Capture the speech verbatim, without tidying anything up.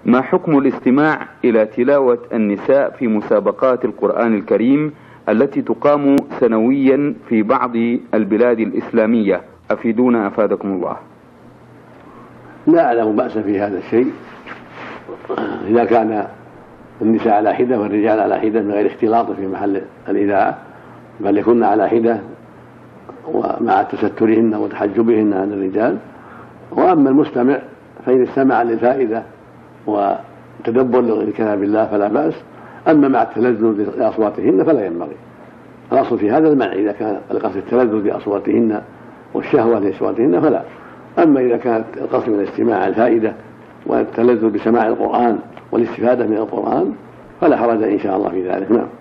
ما حكم الاستماع إلى تلاوة النساء في مسابقات القرآن الكريم التي تقام سنويا في بعض البلاد الإسلامية؟ أفيدونا أفادكم الله. لا أعلم بأس في هذا الشيء إذا كان النساء على حدة والرجال على حدة من غير اختلاط في محل الإذاعة، بل يكون على حدة ومع تسترهن وتحجبهن عن الرجال. وأما المستمع فإن استمع للفائدة وتدبر لكلام الله فلا بأس، أما مع التلذذ لأصواتهن فلا ينبغي. الأصل في هذا المنع إذا كان القصد التلذذ بأصواتهن والشهوة لأصواتهن فلا. أما إذا كانت القصد من الاستماع الفائدة والتلذذ بسماع القرآن والاستفادة من القرآن فلا حرج إن شاء الله في ذلك. نعم.